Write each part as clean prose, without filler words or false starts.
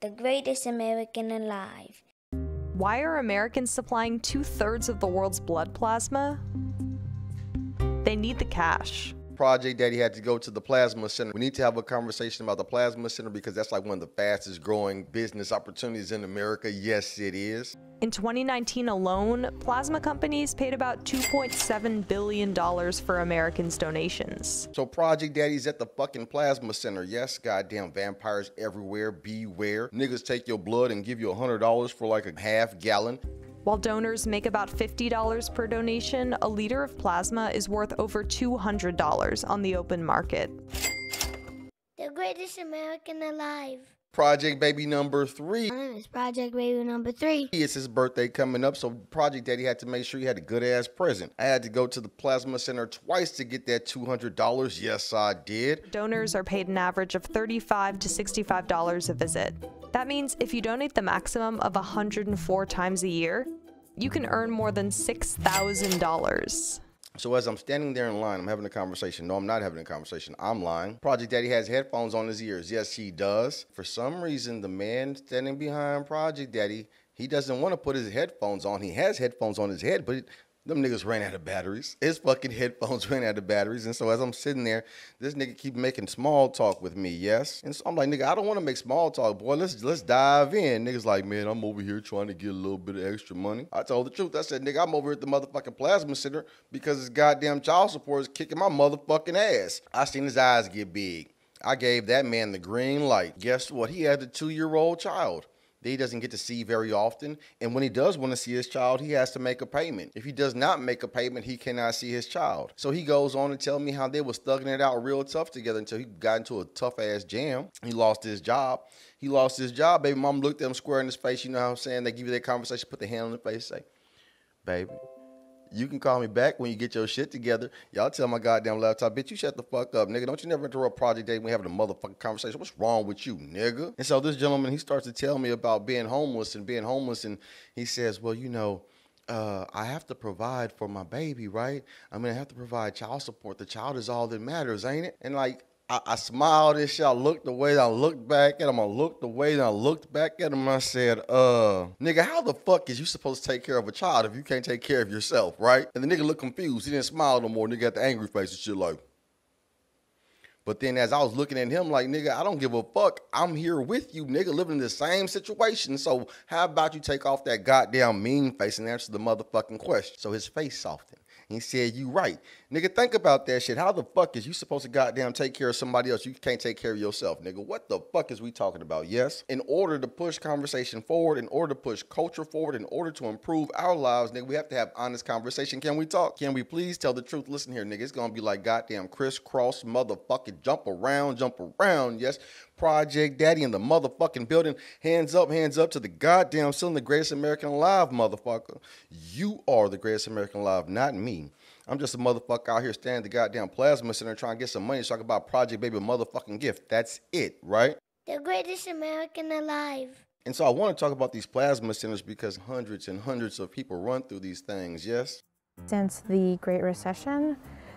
the greatest American alive. Why are Americans supplying 2/3 of the world's blood plasma? They need the cash. Project Daddy had to go to the Plasma Center. We need to have a conversation about the Plasma Center because that's like one of the fastest growing business opportunities in America. Yes, it is. In 2019 alone, plasma companies paid about $2.7 billion for Americans' donations. So Project Daddy's at the fucking Plasma Center. Yes, goddamn vampires everywhere. Beware. Niggas take your blood and give you $100 for like a half gallon. While donors make about $50 per donation, a liter of plasma is worth over $200 on the open market. The greatest American alive. Project Baby number 3. My name is Project Baby number 3. It's his birthday coming up, so Project Daddy had to make sure he had a good-ass present. I had to go to the Plasma Center twice to get that $200. Yes, I did. Donors are paid an average of $35 to $65 a visit. That means if you donate the maximum of 104 times a year, you can earn more than $6,000. So as I'm standing there in line, I'm having a conversation. No, I'm not having a conversation. I'm lying. Project Daddy has headphones on his ears. Yes, he does. For some reason, the man standing behind Project Daddy, he doesn't want to put his headphones on. He has headphones on his head, but them niggas ran out of batteries. His fucking headphones ran out of batteries. And so as I'm sitting there, this nigga keep making small talk with me, yes? And so I'm like, nigga, I don't want to make small talk, boy. Let's dive in. Niggas like, man, I'm over here trying to get a little bit of extra money. I told the truth. I said, nigga, I'm over here at the motherfucking Plasma Center because this goddamn child support is kicking my motherfucking ass. I seen his eyes get big. I gave that man the green light. Guess what? He had a 2-year-old child that he doesn't get to see very often. And when he does want to see his child, he has to make a payment. If he does not make a payment, he cannot see his child. So he goes on to tell me how they was thugging it out real tough together until he got into a tough ass jam. He lost his job. He lost his job. Baby mom looked at him square in his face. You know what I'm saying? They give you that conversation, put the hand on the face, say, baby, you can call me back when you get your shit together. Y'all tell my goddamn laptop, bitch, you shut the fuck up, nigga. Don't you never interrupt Project Day when we having a motherfucking conversation. What's wrong with you, nigga? And so this gentleman, he starts to tell me about being homeless. And he says, well, you know, I have to provide for my baby, right? I mean, I have to provide child support. The child is all that matters, ain't it? And like, I smiled and shit. I looked away, I looked back at him. I looked away, and I looked back at him, and I said, nigga, how the fuck is you supposed to take care of a child if you can't take care of yourself, right? And the nigga looked confused. He didn't smile no more. Nigga got the angry face and shit like. But then as I was looking at him like, nigga, I don't give a fuck. I'm here with you, nigga, living in the same situation. So how about you take off that goddamn mean face and answer the motherfucking question? So his face softened. He said, you right. Nigga, think about that shit. How the fuck is you supposed to goddamn take care of somebody else? You can't take care of yourself, nigga. What the fuck is we talking about? Yes? In order to push conversation forward, in order to push culture forward, in order to improve our lives, nigga, we have to have honest conversation. Can we talk? Can we please tell the truth? Listen here, nigga. It's gonna be like goddamn crisscross motherfucking jump around. Yes? Project Daddy in the motherfucking building. Hands up to the goddamn ceiling. The greatest American alive, motherfucker. You are the greatest American alive, not me. I'm just a motherfucker out here standing at the goddamn Plasma Center trying to get some money so I can buy Project Baby a motherfucking gift. That's it, right? The greatest American alive. And so I want to talk about these plasma centers because hundreds and hundreds of people run through these things, yes? Since the Great Recession,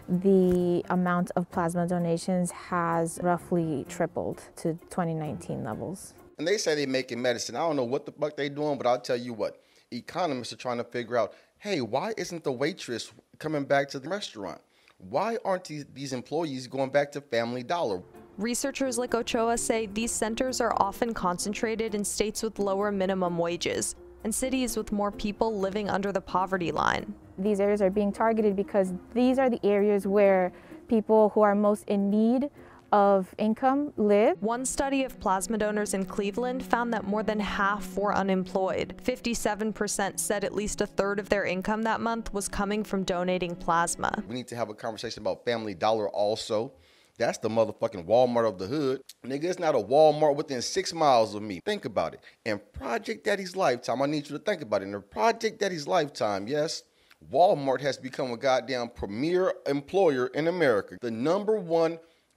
the amount of plasma donations has roughly tripled to 2019 levels. And they say they're making medicine. I don't know what the fuck they doing, but I'll tell you what. Economists are trying to figure out, hey, why isn't the waitress coming back to the restaurant? Why aren't these employees going back to Family Dollar? Researchers like Ochoa say these centers are often concentrated in states with lower minimum wages and cities with more people living under the poverty line. These areas are being targeted because these are the areas where people who are most in need of income live. One study of plasma donors in Cleveland found that more than half were unemployed. 57% said at least a third of their income that month was coming from donating plasma. We need to have a conversation about Family Dollar also. That's the motherfucking Walmart of the hood. Nigga, it's not a Walmart within 6 miles of me. Think about it. In Project Daddy's lifetime, I need you to think about it. In Project Daddy's lifetime, yes, Walmart has become a goddamn premier employer in America. The #1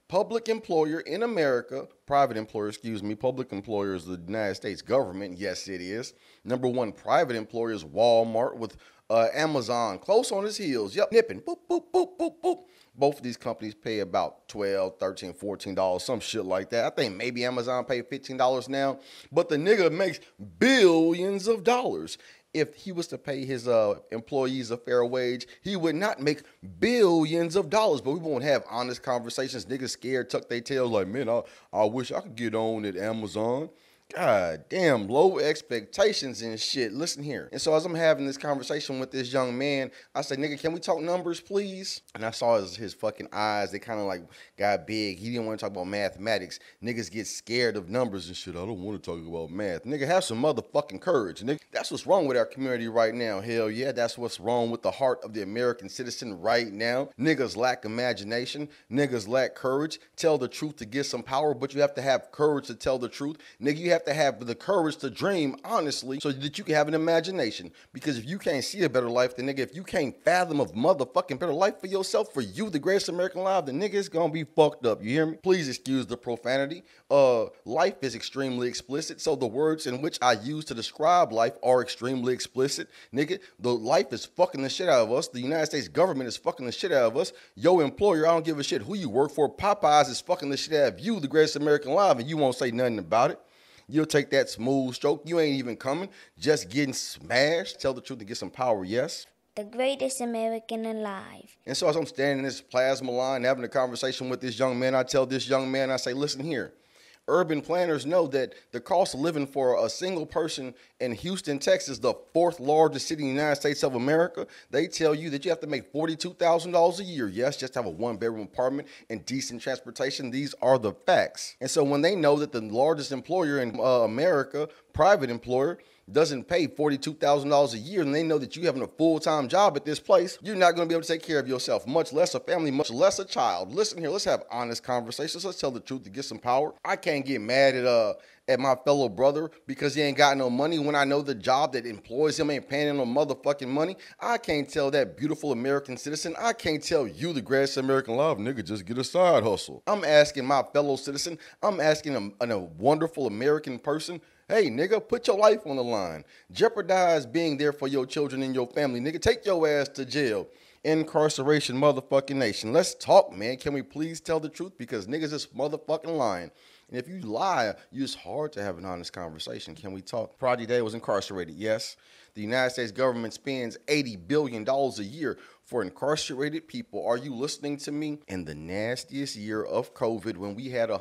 public employer in America, private employer, excuse me, public employer is the United States government. Yes, it is. Number one private employer is Walmart with Amazon close on his heels. Yep, nipping, boop, boop, boop, boop, boop. Both of these companies pay about $12, $13, $14, some shit like that. I think maybe Amazon pay $15 now, but the nigga makes billions of dollars. If he was to pay his employees a fair wage, he would not make billions of dollars. But we won't have honest conversations. Niggas scared, tuck their tails like, man, I wish I could get on at Amazon. God damn, low expectations and shit. Listen here. And so as I'm having this conversation with this young man, I said, nigga, can we talk numbers, please? And I saw his fucking eyes. They kind of like got big. He didn't want to talk about mathematics. Niggas get scared of numbers and shit. I don't want to talk about math. Nigga, have some motherfucking courage, nigga. That's what's wrong with our community right now. Hell yeah, that's what's wrong with the heart of the American citizen right now. Niggas lack imagination. Niggas lack courage. Tell the truth to get some power, but you have to have courage to tell the truth. Nigga, you have to have the courage to dream honestly so that you can have an imagination. Because if you can't see a better life, then nigga, if you can't fathom a motherfucking better life for yourself, for you, the greatest American alive, then nigga, it's gonna be fucked up. You hear me? Please excuse the profanity. Life is extremely explicit, so the words in which I use to describe life are extremely explicit. Nigga, the life is fucking the shit out of us. The United States government is fucking the shit out of us. Your employer, I don't give a shit who you work for. Popeyes is fucking the shit out of you, the greatest American alive, and you won't say nothing about it. You'll take that smooth stroke. You ain't even coming. Just getting smashed. Tell the truth to get some power, yes? The greatest American alive. And so as I'm standing in this plasma line having a conversation with this young man, I tell this young man, I say, listen here. Urban planners know that the cost of living for a single person in Houston, Texas, the fourth largest city in the United States of America, they tell you that you have to make $42,000 a year. Yes, just to have a one-bedroom apartment and decent transportation. These are the facts. And so when they know that the largest employer in America, private employer, doesn't pay $42,000 a year, and they know that you having a full-time job at this place, you're not going to be able to take care of yourself, much less a family, much less a child. Listen here, let's have honest conversations. Let's tell the truth to get some power. I can't get mad at my fellow brother because he ain't got no money when I know the job that employs him ain't paying him no motherfucking money. I can't tell that beautiful American citizen. I can't tell you, the greatest American alive, nigga, just get a side hustle. I'm asking my fellow citizen, I'm asking a wonderful American person, hey, nigga, put your life on the line. Jeopardize being there for your children and your family. Nigga, take your ass to jail. Incarceration, motherfucking nation. Let's talk, man. Can we please tell the truth? Because niggas is motherfucking lying. And if you lie, it's hard to have an honest conversation. Can we talk? Project Day was incarcerated, yes. The United States government spends $80 billion a year for incarcerated people. Are you listening to me? In the nastiest year of COVID, when we had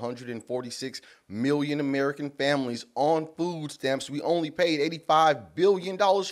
146 million American families on food stamps, we only paid $85 billion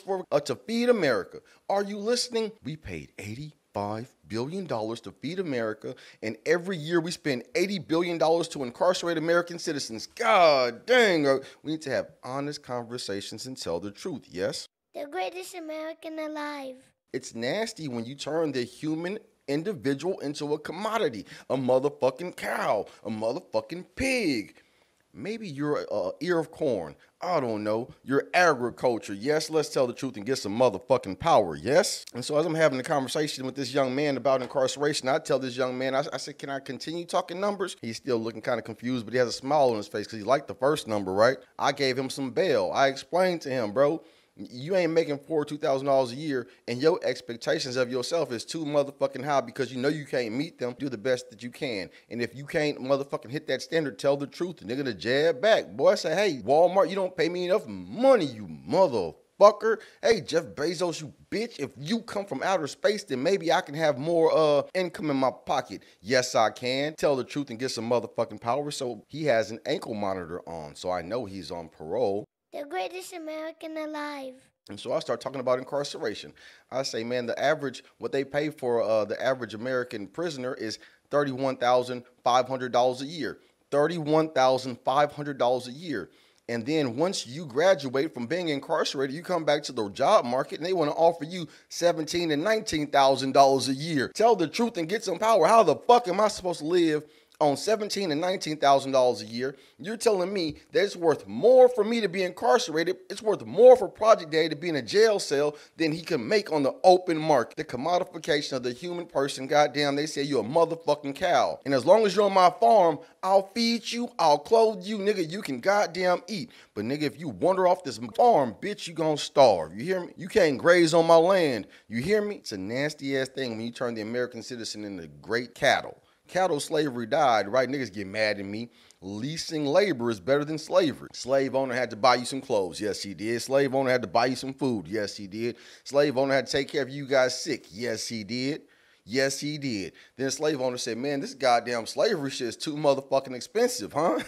to feed America. Are you listening? We paid $85 billion to feed America, and every year we spend $80 billion to incarcerate American citizens. God dang, we need to have honest conversations and tell the truth, yes? The greatest American alive. It's nasty when you turn the human individual into a commodity, a motherfucking cow, a motherfucking pig. Maybe you're an ear of corn. I don't know. You're agriculture. Yes, let's tell the truth and get some motherfucking power. Yes? And so as I'm having a conversation with this young man about incarceration, I tell this young man, I said, can I continue talking numbers? He's still looking kind of confused, but he has a smile on his face because he liked the first number, right? I gave him some bail. I explained to him, bro, you ain't making $42,000 a year, and your expectations of yourself is too motherfucking high because you know you can't meet them. Do the best that you can. And if you can't motherfucking hit that standard, tell the truth. Nigga, to jab back. Boy, say, hey, Walmart, you don't pay me enough money, you motherfucker. Hey, Jeff Bezos, you bitch. If you come from outer space, then maybe I can have more income in my pocket. Yes, I can. Tell the truth and get some motherfucking power. So he has an ankle monitor on, so I know he's on parole. The greatest American alive. And so I start talking about incarceration. I say, man, the average, what they pay for the average American prisoner is $31,500 a year. $31,500 a year. And then once you graduate from being incarcerated, you come back to the job market and they want to offer you $17,000 and $19,000 a year. Tell the truth and get some power. How the fuck am I supposed to live on $17,000 and $19,000 a year, you're telling me that it's worth more for me to be incarcerated, it's worth more for Project Daddy to be in a jail cell than he can make on the open market. The commodification of the human person, goddamn, they say you're a motherfucking cow. And as long as you're on my farm, I'll feed you, I'll clothe you, nigga, you can goddamn eat. But nigga, if you wander off this farm, bitch, you gonna starve. You hear me? You can't graze on my land. You hear me? It's a nasty ass thing when you turn the American citizen into great cattle. Cattle slavery died, right? Niggas get mad at me. Leasing labor is better than slavery. Slave owner had to buy you some clothes. Yes, he did. Slave owner had to buy you some food. Yes, he did. Slave owner had to take care of you guys sick. Yes, he did. Yes, he did. Then slave owner said, man, this goddamn slavery shit is too motherfucking expensive, huh?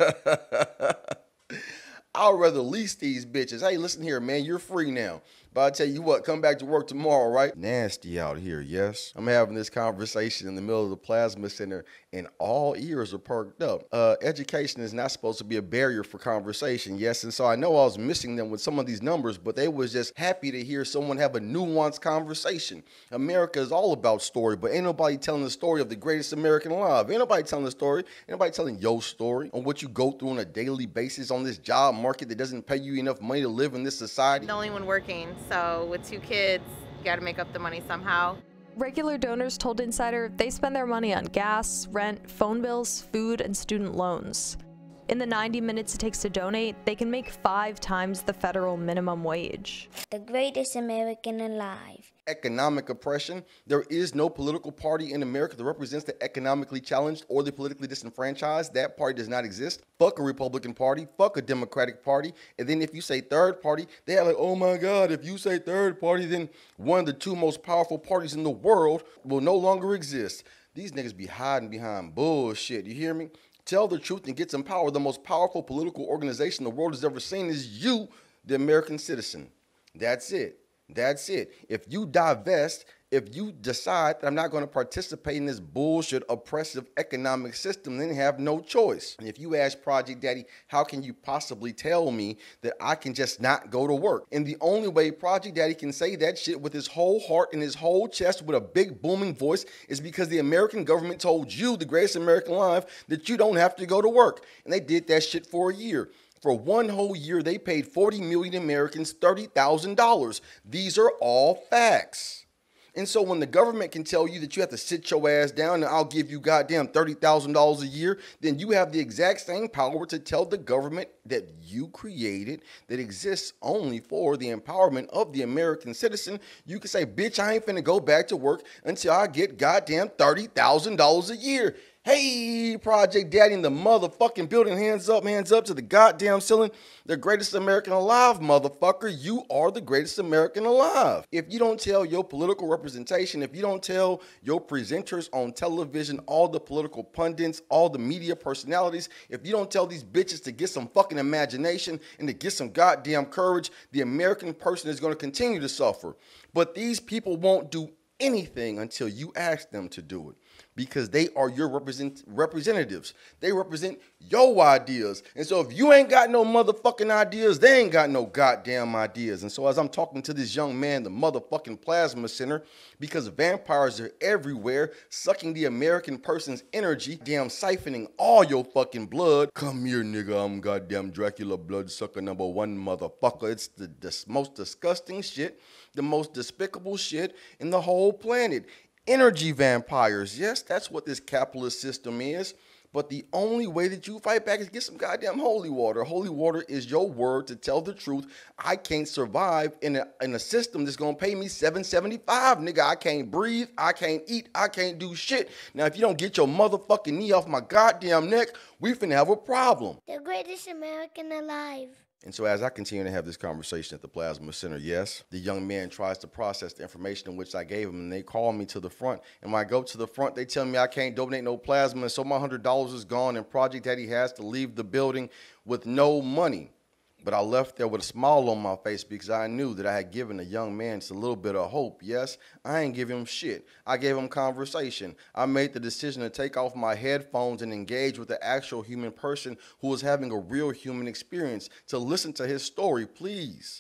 I'd rather lease these bitches. Hey, listen here, man, you're free now. But I'll tell you what, come back to work tomorrow, right? Nasty out here, yes? I'm having this conversation in the middle of the plasma center and all ears are perked up. Education is not supposed to be a barrier for conversation, yes? And so I know I was missing them with some of these numbers, but they was just happy to hear someone have a nuanced conversation. America is all about story, but ain't nobody telling the story of the greatest American alive. Ain't nobody telling the story. Ain't nobody telling your story on what you go through on a daily basis on this job market that doesn't pay you enough money to live in this society. The only one working. So with 2 kids, you got to make up the money somehow. Regular donors told Insider they spend their money on gas, rent, phone bills, food, and student loans. In the 90 minutes it takes to donate, they can make 5 times the federal minimum wage. The greatest American alive. Economic oppression. There is no political party in America that represents the economically challenged or the politically disenfranchised. That party does not exist. Fuck a Republican Party. Fuck a Democratic Party. And then if you say third party, they're like, oh my God, if you say third party, then one of the 2 most powerful parties in the world will no longer exist. These niggas be hiding behind bullshit. You hear me? Tell the truth and get some power. The most powerful political organization the world has ever seen is you, the American citizen. That's it. That's it. If you divest, if you decide that I'm not going to participate in this bullshit oppressive economic system, then you have no choice. And if you ask Project Daddy, how can you possibly tell me that I can just not go to work? And the only way Project Daddy can say that shit with his whole heart and his whole chest with a big booming voice is because the American government told you, the greatest American alive, that you don't have to go to work. And they did that shit for a year. For 1 whole year, they paid 40 million Americans $30,000. These are all facts. And so when the government can tell you that you have to sit your ass down and I'll give you goddamn $30,000 a year, then you have the exact same power to tell the government that you created that exists only for the empowerment of the American citizen. You can say, bitch, I ain't finna go back to work until I get goddamn $30,000 a year. Hey, Project Daddy in the motherfucking building. Hands up to the goddamn ceiling. The greatest American alive, motherfucker. You are the greatest American alive. If you don't tell your political representation, if you don't tell your presenters on television, all the political pundits, all the media personalities, if you don't tell these bitches to get some fucking imagination and to get some goddamn courage, the American person is going to continue to suffer. But these people won't do anything until you ask them to do it. Because they are your representatives. They represent your ideas. And so if you ain't got no motherfucking ideas, they ain't got no goddamn ideas. And so as I'm talking to this young man, the motherfucking plasma center, because vampires are everywhere, sucking the American person's energy, damn siphoning all your fucking blood. Come here, nigga, I'm goddamn Dracula bloodsucker #1, motherfucker. It's the most disgusting shit, the most despicable shit in the whole planet. Energy vampires. Yes, that's what this capitalist system is. But the only way that you fight back is get some goddamn holy water. Holy water is your word to tell the truth. I can't survive in a system that's going to pay me $7.75, nigga. I can't breathe. I can't eat. I can't do shit. Now, if you don't get your motherfucking knee off my goddamn neck, we finna have a problem. The greatest American alive. And so as I continue to have this conversation at the Plasma Center, yes, the young man tries to process the information in which I gave him, and they call me to the front. And when I go to the front, they tell me I can't donate no plasma, and so my $100 is gone, and Project Daddy has to leave the building with no money. But I left there with a smile on my face because I knew that I had given a young man just a little bit of hope. Yes, I ain't give him shit. I gave him conversation. I made the decision to take off my headphones and engage with the actual human person who was having a real human experience, to listen to his story. Please,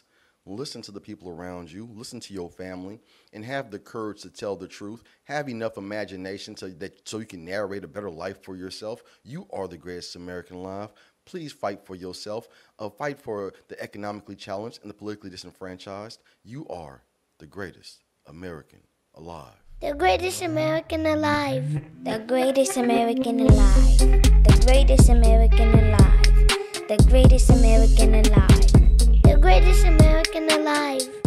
listen to the people around you, listen to your family, and have the courage to tell the truth. Have enough imagination so you can narrate a better life for yourself. You are the greatest American alive. Please fight for yourself. Fight for the economically challenged and the politically disenfranchised. You are the greatest American alive. The greatest American alive. The greatest American alive. The greatest American alive. The greatest American alive. The greatest American alive.